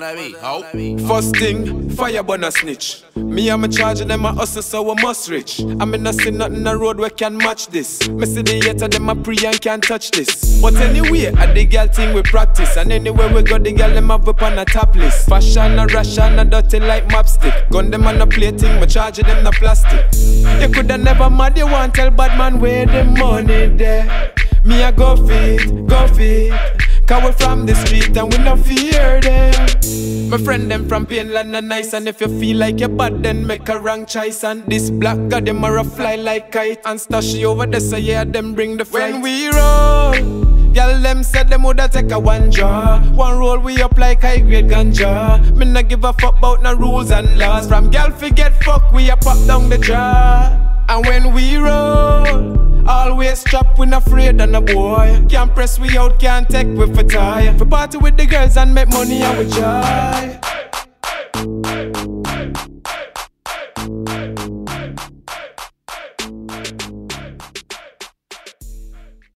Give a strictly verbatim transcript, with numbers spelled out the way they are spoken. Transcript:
First thing, fire burn a snitch. Me and my charger, them a hustle, so we must rich. I mean, I see nothing in the road where can match this. Me see the hater, them a pre and can't touch this. But anyway, at the girl thing we practice. And anywhere we go, the girl them have up on a top list. Fashion a ration, a dirty like mapstick. Gun them on a plating, my charger them na plastic. You coulda never mad, you want tell bad man where the money there. Me a go fit, go fit. Cause we from the street and we no fear them. My friend them from Painland and nice. And if you feel like you're bad, then make a wrong choice. And this black guy them are a fly like kite. And stash you over there, so yeah, them bring the flight. When we roll, y'all them said them woulda take a one draw. One roll we up like high grade ganja. Me nah give a fuck about no rules and laws. From y'all forget fuck, we a pop down the jar. And when we roll, always strapped, we not afraid of no boy. Can't press we out, can't take we for tie. For party with the girls and make money and we joy.